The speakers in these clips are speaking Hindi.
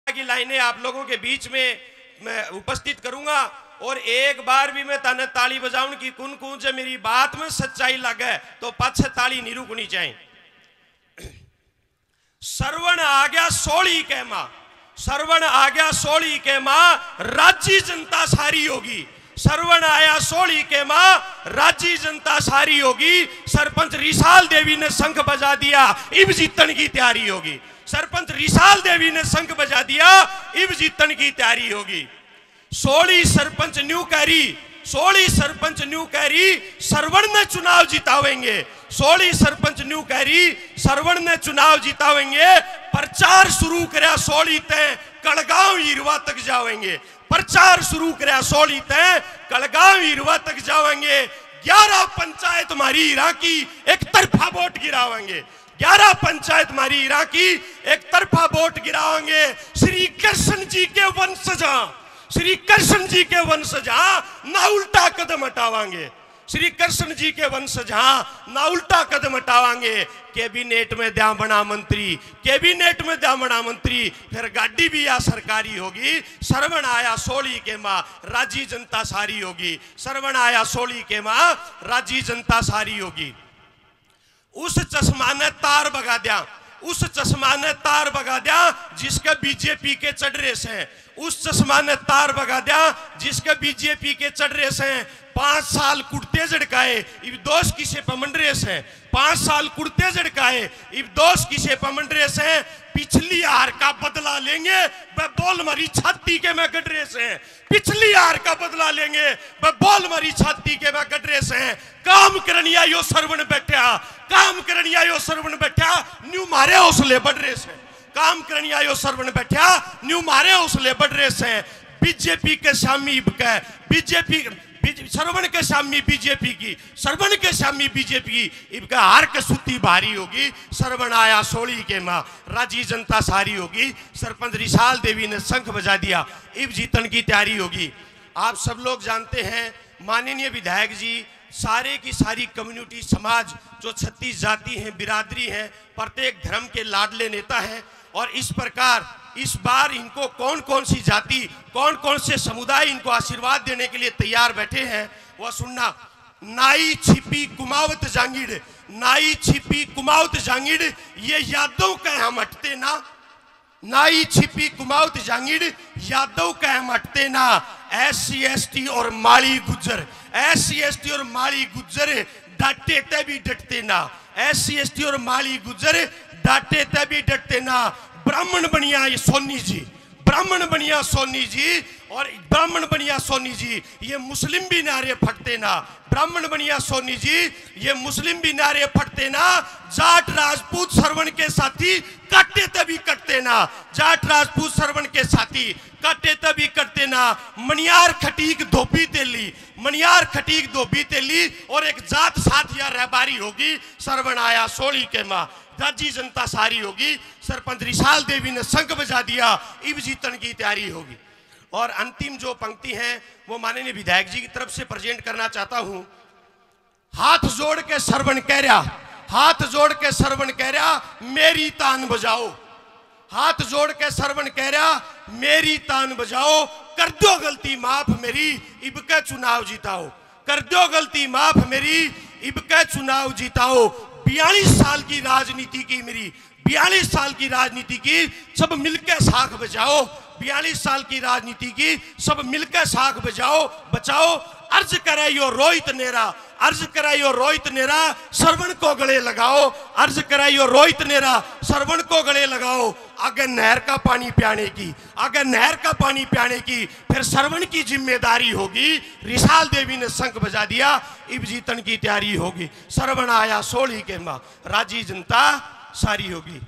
की लाइनें आप लोगों के बीच में मैं उपस्थित करूंगा और एक बार भी मैं ताने ताली बजाऊं कि कुन कुन से मेरी बात में सच्चाई लगे तो पाछे ताली नहीं रुकनी चाहिए। श्रवण आ गया सोली के मां, श्रवण आ गया सोली के मां, राज्य जनता सारी होगी। श्रवण आया सोली के मां, राज्य जनता सारी होगी। सरपंच रिसाल देवी ने शंख बजा दिया, इब जीतन की तैयारी होगी। सरपंच रिसाल देवी ने शंख बजा दिया, इब जीतन की तैयारी होगी। सोली सरपंच न्यू कैरी, सोली सरपंच न्यू कैरी, श्रवण ने चुनाव जितावेंगे। सोली सरपंच न्यू कैरी, श्रवण ने चुनाव जितावेंगे। प्रचार शुरू करा सोली ते कड़गांव हिरवा तक जावेंगे। प्रचार शुरू करा सोली ते कड़गांव हिरवा तक जावेंगे। 11 पंचायत हमारी हीरा की एक तरफा वोट गिरावेंगे। 11 पंचायत हमारी हीरा की एक तरफा वोट गिरावेंगे। श्री कृष्ण जी के वंशजा, श्री कृष्ण जी के वंशजा ना उल्टा कदम हटावांगे। श्री कृष्ण जी के वंशजा ना उल्टा कदम हटावांगे। कैबिनेट में द्या बना मंत्री, कैबिनेट में द्या बना मंत्री, फिर गाड़ी भी या सरकारी होगी। श्रवण आया सोली के मां, राज्य जनता सारी होगी। श्रवण आया सोली के मां, राज्य जनता सारी होगी। उस चश्मा ने तार बगा दिया, उस चश्मा ने तार बगा दिया जिसके बीजेपी के चढ़रे से। उस चश्मा ने तार बगा दिया जिसके बीजेपी के चढ़रे से। 5 साल कुर्ते झड़काए, इब दोष किसे पमंडरे से। 5 साल कुर्ते झड़काए, इब दोष किसे पमंडरे से। पिछली हार का बदला लेंगे, वह बोल मरी छाती के मैं गडरे से। पिछली हार का बदला लेंगे, वह बोल मरी छाती के मैं गडरे से। काम करनिया यो श्रवण बैठा, काम करनिया यो श्रवण बैठा, न्यू मारे हौसले बढ़ रहे से। काम करनिया यो श्रवण बैठा, न्यू मारे हौसले बढ़ रहे से। बीजेपी के शामी बीजेपी, श्रवण के शामी बीजेपी की, श्रवण के शामी बीजेपी की, इनका हार के सूती भारी होगी। श्रवण आया सोली के मां, राज्य जनता सारी होगी। सरपंच रिसाल देवी ने शंख बजा दिया, इब जीतन की तैयारी होगी। आप सब लोग जानते हैं माननीय विधायक जी सारे की सारी कम्युनिटी समाज जो 36 जाति हैं, बिरादरी हैं, प्रत्येक धर्म के लाडले नेता हैं। और इस प्रकार इस बार इनको कौन कौन सी जाति, कौन कौन से समुदाय इनको आशीर्वाद देने के लिए तैयार बैठे हैं वह सुनना। नाई छिपी कुमावत जांगीड़, नाई छिपी कुमावत जांगीड़, ये यादों का हम हटते ना। नाई छिपी कुमावत जांगीड़, यादव का हम हटते ना। SC ST और माली गुज्जर, SC ST और माली गुज्जर डांटे तभी डटते ना। SC ST और माली गुज्जर डांटे तभी डटते ना। ब्राह्मण बनिया ये सोनी जी, ब्राह्मण बनिया सोनी जी, और ब्राह्मण बनिया सोनी जी ये मुस्लिम भी नारे फटते ना। ब्राह्मण बनिया सोनी जी ये मुस्लिम भी नारे फटते ना। जाट राजपूत श्रवण के साथी काटे तभी कटते ना। जाट राजपूत श्रवण के साथी काटे तभी कटते ना। मनियार खटीक धोबी तेली, मनियार खटीक धोबी तेली, और एक जात साथ या रहबारी होगी। श्रवण आया सोली के मां, राज्य जनता सारी होगी। सरपंच रिसाल देवी ने शंख बजा दिया, इब जीतन की तैयारी होगी। और अंतिम जो पंक्ति है वो माननीय विधायक जी की तरफ से प्रेजेंट करना चाहता हूं। हाथ जोड़ के श्रवण कह रहा, हाथ जोड़ के श्रवण कह रहा, मेरी तान बजाओ। हाथ जोड़ के श्रवण कह रहा, मेरी तान बजाओ। कर दो गलती माफ मेरी, इब के चुनाव जिताओ। कर दो गलती माफ मेरी, इब के चुनाव जिताओ। 42 साल की राजनीति की मेरी, 42 साल की राजनीति की, सब मिलकर साख बजाओ। 42 साल की राजनीति की, सब मिलकर साख बजाओ, बचाओ। अर्ज कराइयो रोहित नेरा, अर्ज कराइयो रोहित नेरा, श्रवण को गले लगाओ। अर्ज कराइयो रोहित नेरा, श्रवण को गले लगाओ। आगे नहर का पानी पियाने की, आगे नहर का पानी पियाने की फिर श्रवण की जिम्मेदारी होगी। रिसाल देवी ने शंख बजा दिया, इब जीतन की तैयारी होगी। श्रवण आया सोली के मां, राज्य जनता सारी होगी।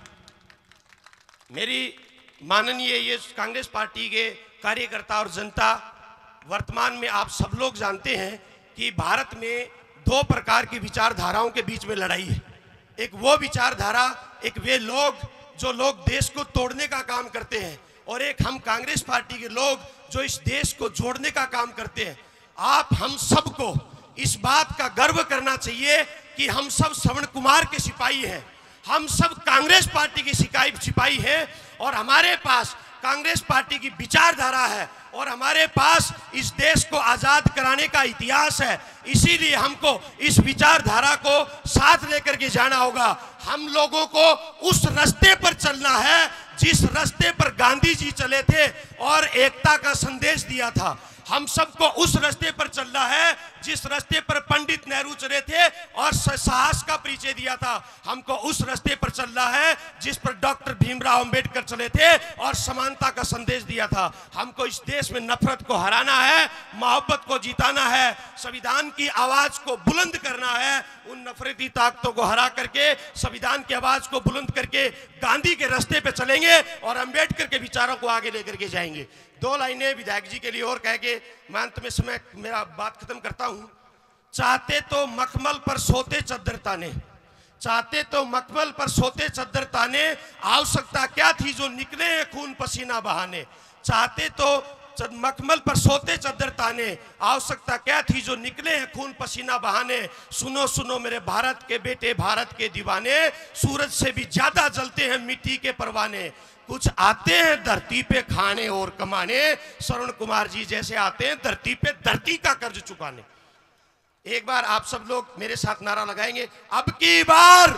मेरी माननीय ये कांग्रेस पार्टी के कार्यकर्ता और जनता, वर्तमान में आप सब लोग जानते हैं कि भारत में 2 प्रकार की विचारधाराओं के बीच में लड़ाई है। एक वो विचारधारा, एक वे लोग जो लोग देश को तोड़ने का काम करते हैं, और एक हम कांग्रेस पार्टी के लोग जो इस देश को जोड़ने का काम करते हैं। आप हम सबको इस बात का गर्व करना चाहिए कि हम सब श्रवण कुमार के सिपाही हैं, हम सब कांग्रेस पार्टी की सिपाही हैं, और हमारे पास कांग्रेस पार्टी की विचारधारा है और हमारे पास इस देश को आजाद कराने का इतिहास है। इसीलिए हमको इस विचारधारा को साथ लेकर के जाना होगा। हम लोगों को उस रास्ते पर चलना है जिस रास्ते पर गांधी जी चले थे और एकता का संदेश दिया था। हम सबको उस रास्ते पर चलना है जिस रास्ते पर पंडित नेहरू चले थे और साहस का परिचय दिया था। हमको उस रास्ते पर चलना है जिस पर डॉक्टर भीमराव अंबेडकर चले थे और समानता का संदेश दिया था। हमको इस देश में नफरत को हराना है, मोहब्बत को जिताना है, संविधान की आवाज को बुलंद करना है। उन नफरती ताकतों को हरा करके संविधान की आवाज को बुलंद करके गांधी के रास्ते पे चलेंगे और अंबेडकर के विचारों को आगे लेकर के जाएंगे। 2 लाइनें विधायक जी के लिए और कह के मैं अंत में समय मेरा बात खत्म करता हूं। चाहते तो मखमल पर सोते चद्दर ताने, चाहते तो मखमल पर सोते चद्दर ताने, आवश्यकता क्या थी जो निकले हैं खून पसीना बहाने। चाहते तो मखमल पर सोते चद्दर ताने, आवश्यकता क्या थी जो निकले हैं खून पसीना बहाने। सुनो सुनो मेरे भारत के बेटे, भारत के दीवाने, सूरज से भी ज्यादा जलते हैं मिट्टी के परवाने। कुछ आते हैं धरती पे खाने और कमाने, श्रवण कुमार जी जैसे आते हैं धरती पे धरती का कर्ज चुकाने। एक बार आप सब लोग मेरे साथ नारा लगाएंगे, अब की बार,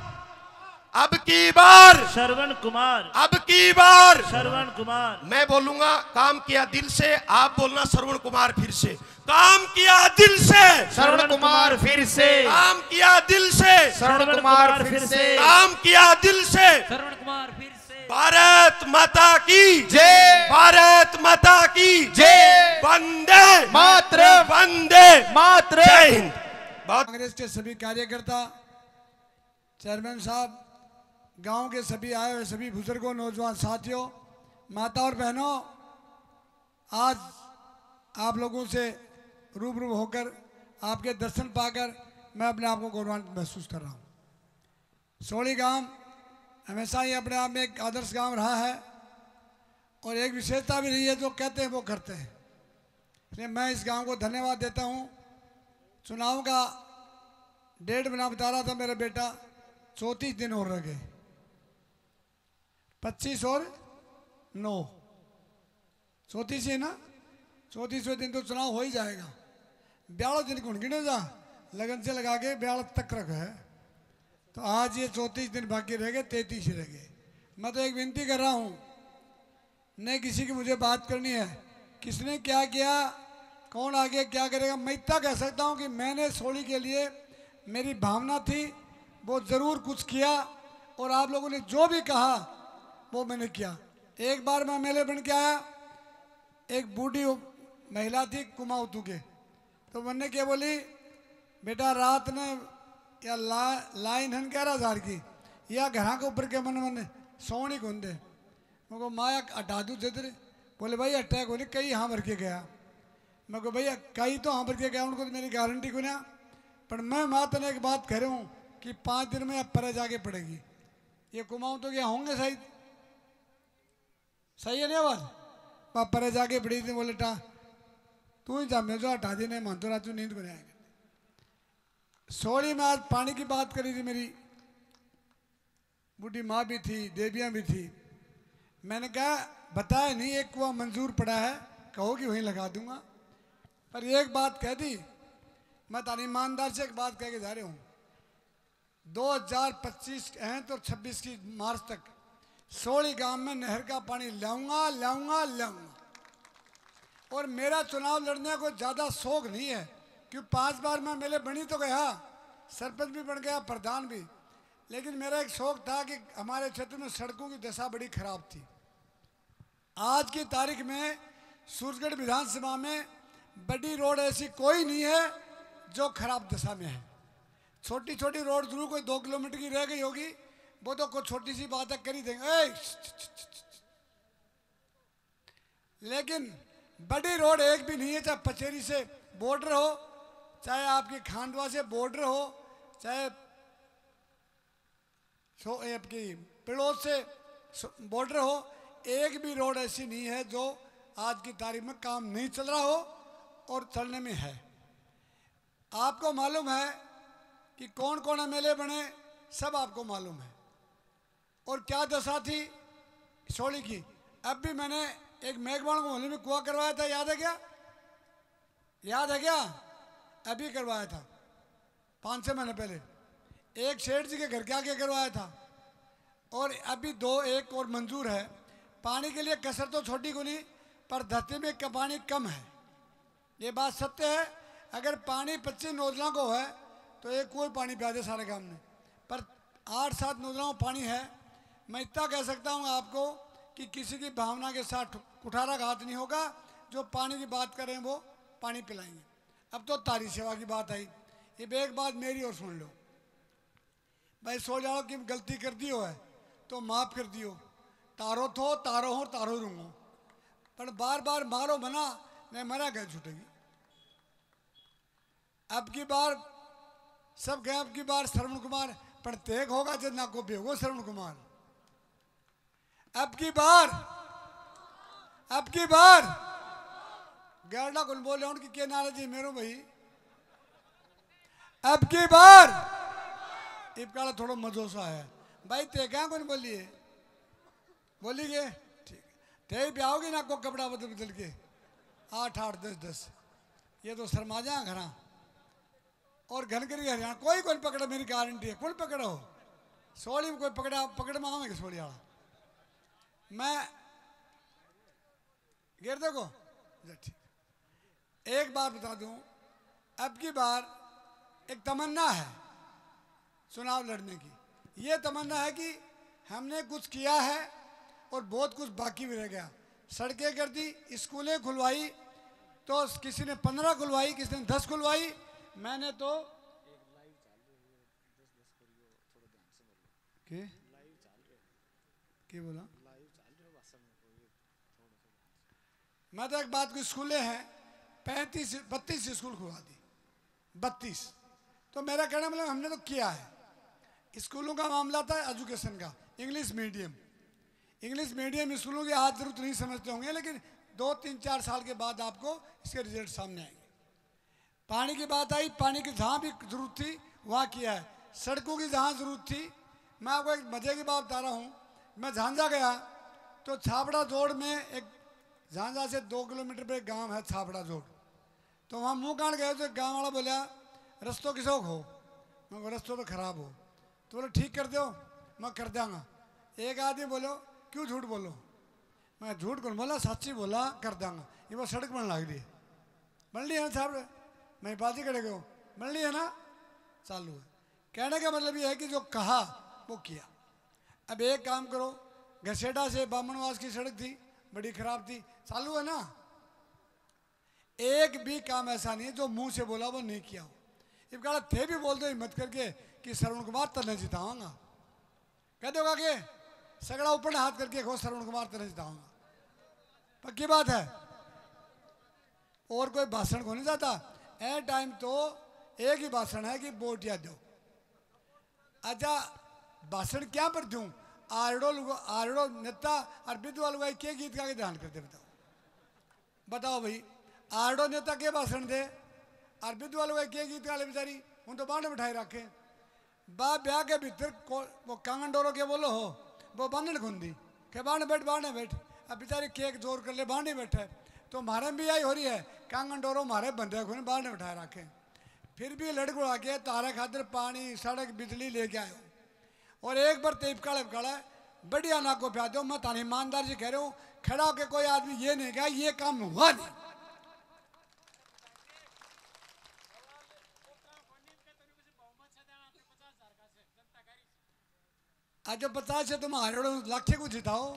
अब की बार श्रवण कुमार, अब की बार श्रवण कुमार। मैं बोलूंगा काम किया दिल से, आप बोलना श्रवण कुमार फिर से। काम किया दिल से, श्रवण कुमार फिर से। काम किया दिल से, श्रवण कुमार फिर से। काम किया दिल से, श्रवण कुमार फिर से। भारत माता की जय, भारत माता की जय, वंदे मातरम, वंदे मातरम। जय हिंद। बहुत कांग्रेस के सभी कार्यकर्ता, चेयरमैन साहब, गांव के सभी आए हुए सभी बुजुर्गों, नौजवान साथियों, माता और बहनों, आज आप लोगों से रूबरू होकर आपके दर्शन पाकर मैं अपने आप को गौरवान्वित महसूस कर रहा हूँ। सोली गांव हमेशा ही अपने आप में एक आदर्श गांव रहा है और एक विशेषता भी रही है, जो कहते हैं वो करते हैं। इसलिए मैं इस गांव को धन्यवाद देता हूँ। चुनाव का डेट बना बता रहा था मेरा बेटा, 34 दिन और रह गए, 25 और 9, 34 है ना, 34वें दिन तो चुनाव हो ही जाएगा। 42 दिन गुण गिने जा लगन से लगा के 42 तक रखा है, तो आज ये 34 दिन बाकी रह गए, 33 ही रह गए। मैं तो एक विनती कर रहा हूँ, नहीं किसी की मुझे बात करनी है, किसने क्या किया, कौन आगे क्या करेगा। मैं इतना कह सकता हूँ कि मैंने सोली के लिए मेरी भावना थी, वो ज़रूर कुछ किया और आप लोगों ने जो भी कहा वो मैंने किया। एक बार मैं एमएलए बन के आया, एक बूढ़ी महिला थी कुमाऊतू के, तो मैंने क्या बोली, बेटा रात ने या लाइन हन 11,000 की या घर के ऊपर के मन सोनी कौन दे, मैं को माया हटा दूँ जिधर, बोले भाई अटैक होने कई यहाँ भर के गया। मैं को भैया कई तो हाँ भर के गया, उनको तो मेरी गारंटी को ना, पर मैं माता ने एक बात कह रहा हूँ कि 5 दिन में अब परे जाके पड़ेगी। ये कुमाऊँ तो क्या होंगे शायद, सही है नहीं आवाज, परे जाके पड़ी थी। बोले टा तू ही जा, मैं जो हटा दी नहीं मानतो राजू नींद को नहीं आएगा। सोली में आज पानी की बात करी थी, मेरी बूढ़ी माँ भी थी, देवियाँ भी थी। मैंने कहा बताया नहीं, एक कुआं मंजूर पड़ा है, कहो कि वहीं लगा दूंगा, पर एक बात कह दी। मैं तानी ईमानदार से एक बात कह के जा रहा हूँ, 2025 हैं तो 26 की मार्च तक सोली गांव में नहर का पानी लाऊंगा लाऊंगा लाऊंगा। और मेरा चुनाव लड़ने को ज़्यादा शौक नहीं है, क्योंकि 5 बार मैं मेले बनी तो गया, सरपंच भी बन गया, प्रधान भी, लेकिन मेरा एक शौक था कि हमारे क्षेत्र में सड़कों की दशा बड़ी खराब थी। आज की तारीख में सूरजगढ़ विधानसभा में बड़ी रोड ऐसी कोई नहीं है जो खराब दशा में है। छोटी छोटी रोड जरूर कोई 2 किलोमीटर की रह गई होगी, वो तो कोई छोटी सी बात है कर ही देंगे, लेकिन बड़ी रोड एक भी नहीं है। चाहे पचेरी से बॉर्डर हो, चाहे आपकी खांडवा से बॉर्डर हो, चाहे आपकी पिड़ोद से बॉर्डर हो, एक भी रोड ऐसी नहीं है जो आज की तारीख में काम नहीं चल रहा हो और चलने में है। आपको मालूम है कि कौन कौन एमएलए बने, सब आपको मालूम है। और क्या दशा थी सोली की, अब भी मैंने एक मेघवाण को होली में कुआं करवाया था, याद है क्या? याद है क्या? अभी करवाया था 5-6 महीने पहले। एक शेठ जी के घर के आगे करवाया था, और अभी एक और मंजूर है। पानी के लिए कसर तो छोटी को नहीं, पर धरती में पानी कम है, ये बात सत्य है। अगर पानी 25 नौजवानों को है तो एक कोई पानी पिया दे सारे गांव में, पर 8-7 नौजवानों को पानी है। मैं इतना कह सकता हूँ आपको कि किसी की भावना के साथ कुठाराघात नहीं होगा। जो पानी की बात करें वो पानी पिलाएंगे। अब तो तारी सेवा की बात आई, ये एक बात मेरी और सुन लो भाई। सो जाओ कि गलती कर दी हो है तो माफ़ कर दियो, तारो थो तारो हो तारो रूंगो, पर बार बार मारो बना नहीं मरा गए छूटेगी। अब की बार सब गए, अब की बार श्रवण कुमार पर तेग होगा जब ना को बेगो श्रवण कुमार। अब की बार गैरडा कौन बोले उनकी के नाराजी मेरो भाई। अब की बार इबकाला थोड़ा मजो सा है भाई। ते क्या कौन बोलिए बोलिए ठीक थे भी आओगी ना को कपड़ा बदल बदल के 8-8 10-10 ये तो शर्मा जा घरा और घन करी हरियाणा कोई कौन पकड़ा मेरी गारंटी है। कौन पकड़ो सोली में कोई पकड़ में आवेंगे सोली वाला मैं गिर देखो ठीक। एक बात बता दूं, अब की बार एक तमन्ना है चुनाव लड़ने की। ये तमन्ना है कि हमने कुछ किया है और बहुत कुछ बाकी भी रह गया। सड़कें कर दी, स्कूलें खुलवाई, तो किसी ने 15 खुलवाई, किसी ने 10 खुलवाई। मैंने तो क्या बोला? मैं तो एक बात को, स्कूलें हैं 32 स्कूल खुलवा दी 32। तो मेरा कहना मतलब हमने तो किया है। स्कूलों का मामला था एजुकेशन का, इंग्लिश मीडियम स्कूलों की आज जरूरत नहीं समझते होंगे, लेकिन 2-3-4 साल के बाद आपको इसके रिजल्ट सामने आएंगे। पानी की बात आई, पानी की जहाँ भी जरूरत थी वहाँ किया है। सड़कों की जहाँ जरूरत थी, मैं आपको एक मजे की बात बता रहा हूँ। मैं झांझा गया तो छापड़ा जोड़ में एक झांझा से 2 किलोमीटर पे गांव है छापड़ा जोड़, तो वहाँ मुँह काट गए तो गांव वाला बोला रस्तों किसो हो। मैं बोला रस्तों तो खराब हो, तो बोले ठीक कर दो, मैं कर दूँगा। एक आदमी बोलो क्यों झूठ बोलो, मैं झूठ कौन बोला, सच्ची बोला कर दूँगा। ये वो सड़क बन लग रही है, बन ली है ना छापड़े, मैं बाजी करे गए बन ली है ना, चालू है। कहने का मतलब ये है कि जो कहा वो किया। अब एक काम करो, घसेटा से बामनवास की सड़क थी बड़ी खराब थी, चालू है ना। एक भी काम ऐसा नहीं जो मुंह से बोला वो नहीं किया हो। इब कहा थे भी बोल दो हिम्मत करके कि श्रवण कुमार तने जिताऊंगा, कह दोगा कि सगड़ा ऊपर हाथ करके खो श्रवण कुमार तने जिताऊंगा, पक्की बात है। और कोई भाषण को नहीं जाता ए टाइम, तो एक ही भाषण है कि वोट या दो। अच्छा भाषण क्या पर दूं, आरड़ो नेता और विधवा लुगाई के गीत का ध्यान करते बताओ भाई। आरड़ो नेता के भाषण दे और विधवा लुगाई के गीत का बेचारी उन तो बांधे बिठाए रखे। बाप ब्याह के भीतर वो कांगन डोरो के बोलो हो, वो बांधने खुंदी के बांधे बैठ। अब बेचारी केक जोर कर ले बांधे बैठे, तो हमारे भी यही हो रही है, कांगन डोरो हमारे बंदे खुने बांधे बिठाए रखे। फिर भी लड़को आके तारे खातिर पानी सड़क बिजली लेके आयो, और एक बार तेप काड़ा बढ़िया ना को प्या दो। मैं तानी ईमानदार से कह रहा हूँ, खड़ा होकर कोई आदमी ये नहीं कहा ये काम हुआ नहीं। आज 50 से तुम हारो लाखे को जिताओ,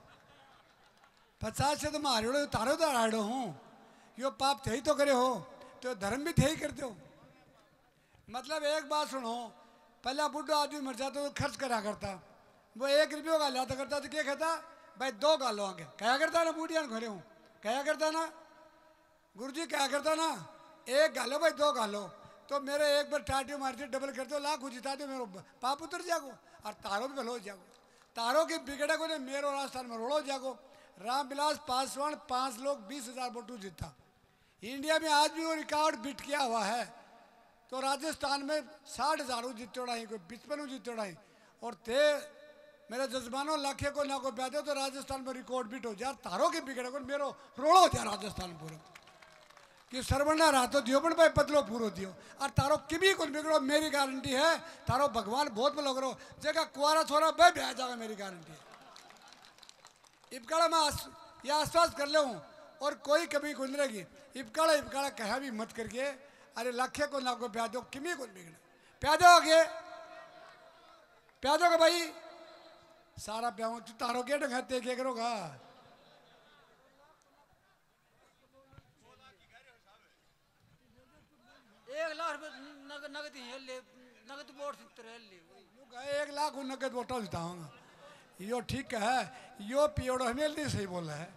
50 से तुम हारो तारो तो हारो हूँ, यो पाप थे ही तो करे हो, तो धर्म भी थे ही करते हो। मतलब एक बात सुनो, पहला बुढ़ा आदमी मर जाता तो खर्च करा करता, वो 1 रुपये का लाता करता तो क्या कहता भाई 2 गालो आगे क्या करता ना, बूढ़िया घरे हूँ क्या करता ना, गुरुजी क्या करता ना 1 गालो भाई 2 गालो, तो मेरे एक बार टाटी मारती डबल कर दो, लाख जिता दो, मेरो पाप उतर जागो और तारो भी भलो जागो। तारो की बिगड़े को मेरो राजस्थान में रोड़ो जागो। रामविलास पासवान 5 लोग 20,000 वोटू जीता। इंडिया में आज भी वो रिकॉर्ड बीट किया हुआ है। तो राजस्थान में 60,000 जीते उड़ाई, कोई 55 जीते उड़ाई, और थे मेरे जजमानों लाखे को ना को प्यादे तो राजस्थान में रिकॉर्ड बीट हो जाए तारों के बिगड़े को मेरो रोड़ो हो जाए राजस्थान पूरा कि सरवना रातो दियो पण भाई पतलो पूरो दियो और तारो किभी कुछ बिगड़ो मेरी गारंटी है तारो भगवान बहुत बलो करो जगह कुआरा छोरा बे ब्याह जाएगा मेरी गारंटी है इबकाड़ा मैं यह आश्वास कर ले हूँ और कोई कभी गुजरेगी इबकाड़ा इबकाड़ा कहा भी मत करके अरे लाखे को ना को प्यादो किमी कुछ बिगड़े प्यादो आगे प्यादो का भाई सारा प्याऊ तू तारो के ढंगते के करोगा नगद ले नगद वोट ले 1 लाख नगद वोट जिताऊंगा यो ठीक है यो पियोड़ो हमें नहीं सही बोला है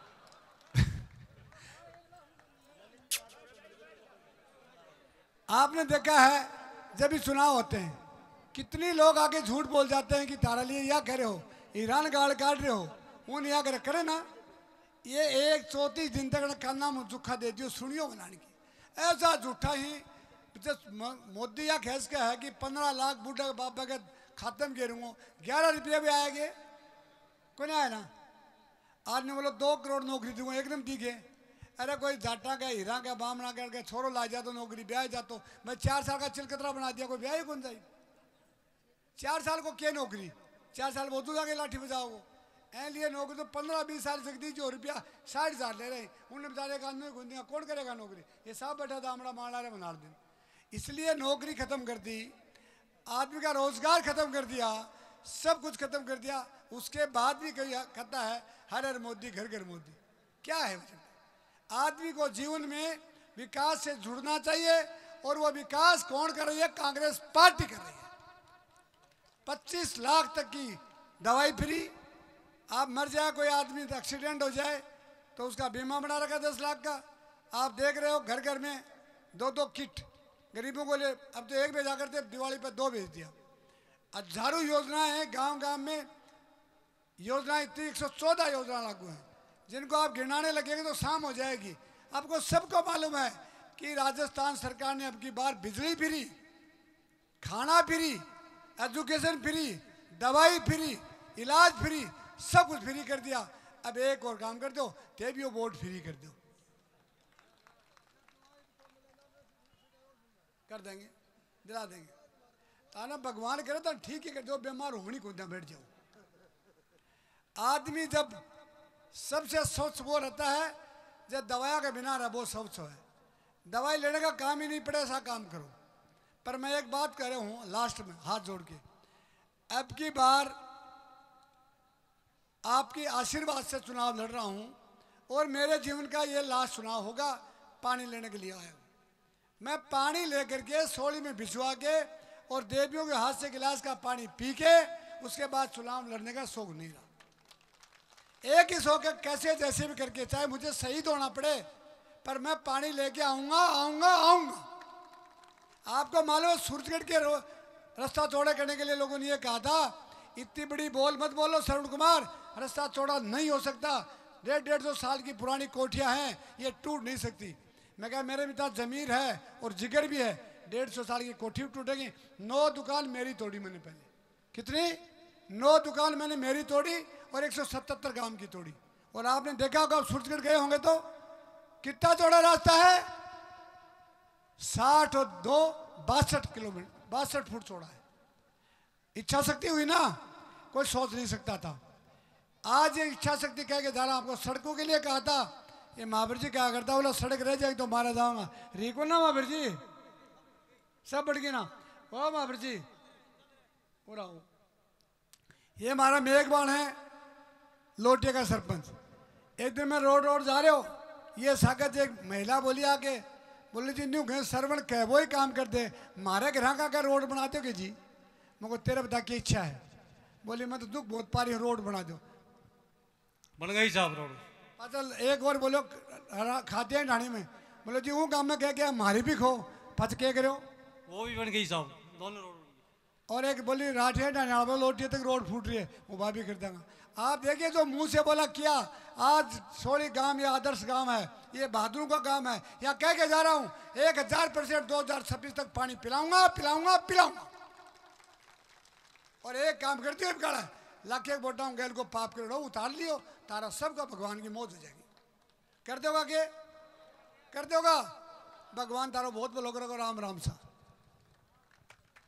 आपने देखा है जब भी चुनाव होते हैं कितनी लोग आके झूठ बोल जाते हैं कि तारा लिए या कह रहे हो ईरान गाड़ काट रहे हो उन या करे ना ये 134 दिन तक काना जुखा दे दियो सुनियो बनाने की ऐसा झूठा ही मोदी या खेस का है कि 15 लाख बूढ़ा बाबा के खाते में गिरूंगा 11 रुपये भी आएंगे कोई नहीं आया ना आज ने बोलो 2 करोड़ नौकरी दूंगा एकदम ठीक है अरे कोई जाटा का हीरा का बामना करके छोरो ला जा तो नौकरी ब्याह जा तो मैं 4 साल का चिलकतरा बना दिया कोई ब्याह ही कौन जाए 4 साल को क्या नौकरी 4 साल वो जाके लाठी बजाओ ऐ लिए नौकरी तो 15-20 साल से दी जो रुपया 60,000 ले रहे उन्हें बेचारे का आदमी घूम कौन करेगा नौकरी ये सब बैठा दामड़ा मारा रहे बना दिन इसलिए नौकरी खत्म कर दी आदमी का रोजगार खत्म कर दिया सब कुछ खत्म कर दिया उसके बाद भी कहता है हर हर मोदी घर घर मोदी क्या है आदमी को जीवन में विकास से जुड़ना चाहिए और वो विकास कौन कर रही है कांग्रेस पार्टी कर रही है 25 लाख तक की दवाई फ्री आप मर जाए कोई आदमी एक्सीडेंट हो जाए तो उसका बीमा बना रखा 10 लाख का आप देख रहे हो घर घर में 2 किट गरीबों को ले अब तो 1 भेजा करते दिवाली पर 2 भेज दिया हजारों योजनाएं हैं गांव गांव में योजना इतनी 114 योजना लागू है जिनको आप गिनाने लगेंगे तो शाम हो जाएगी आपको सबको मालूम है कि राजस्थान सरकार ने अब की बार बिजली फ्री खाना फ्री एजुकेशन फ्री दवाई फ्री इलाज फ्री सब कुछ फ्री कर दिया अब एक और काम कर दो तेबियो वोट फ्री कर दो कर देंगे दिला देंगे ताना भगवान करे तो ठीक ही कर दो बीमार होनी को बैठ जाओ आदमी जब सबसे स्वच्छ वो रहता है जब दवाया के बिना रहा वो स्वच्छ है दवाई लेने का काम ही नहीं पड़े ऐसा काम करो पर मैं एक बात कह रहा हूँ लास्ट में हाथ जोड़ के अब की बार आपकी आशीर्वाद से चुनाव लड़ रहा हूँ और मेरे जीवन का ये लास्ट चुनाव होगा पानी लेने के लिए आया हूँ मैं पानी लेकर के सोली में भिजवा के और देवियों के हाथ से गिलास का पानी पी के उसके बाद चुनाव लड़ने का शौक नहीं रहा एक ही शौक है कैसे जैसे भी करके चाहे मुझे शहीद होना पड़े पर मैं पानी लेके आऊंगा आऊंगा आऊंगा आपको मालूम है सूरजगढ़ के रास्ता चौड़ा करने के लिए लोगों ने ये कहा था इतनी बड़ी बोल मत बोलो श्रवण कुमार रास्ता चौड़ा नहीं हो सकता 150-150 साल की पुरानी कोठियां हैं ये टूट नहीं सकती मैं कहा मेरे पिता जमीर है और जिगर भी है 150 साल की कोठी टूटेगी 9 दुकान मेरी तोड़ी मैंने पहले कितनी 9 दुकान मैंने मेरी तोड़ी और 177 गांव की तोड़ी और आपने देखा होगा सूरजगढ़ गए होंगे तो कितना चौड़ा रास्ता है 60 और 2 62 किलोमीटर 62 फुट चौड़ा है इच्छा शक्ति हुई ना कोई सोच नहीं सकता था आज ये इच्छा शक्ति कह के जा रहा आपको सड़कों के लिए कहा था ये महावीर जी क्या करता बोला सड़क रह जाएगी तो मारा जाऊंगा रिको ना महावीर जी सब बढ़ गई ना ओ महावीर जी पूरा हो ये हमारा मेघबान है लोटिया का सरपंच एक दिन मैं रोड जा रहे हो ये सागत एक महिला बोली आके बोले जी न्यू गए सरवण कह वो ही काम करते मारे ग्राहक का रोड बनाते हो कि जी मुझको तेरे बता की इच्छा है बोली मैं तो दुख बहुत पारी रोड बना दो बन गई साहब रोड अच्छा एक और बोलो खाते हैं ढाणी में बोले जी वो काम में कह के हमारी भी खो पच के करो वो भी बन गई साहब दोनों रोड और एक बोली राठिया ढाणी लोटिया तक रोड फूट रही है वो बात भी कर देंगे आप देखिए जो मुंह से बोला किया आज सोली गांव या आदर्श गांव है ये बहादुरों का गांव है या कह के जा रहा हूं 1000% 2026 तक पानी पिलाऊंगा पिलाऊंगा पिलाऊंगा और एक काम करती हूँ लाख एक बोटा गैल को पाप के रो उतार लियो, तारा सबका भगवान की मौत हो जाएगी। करते होगा के करते होगा भगवान तारो बहुत बोलो करो, राम राम सा।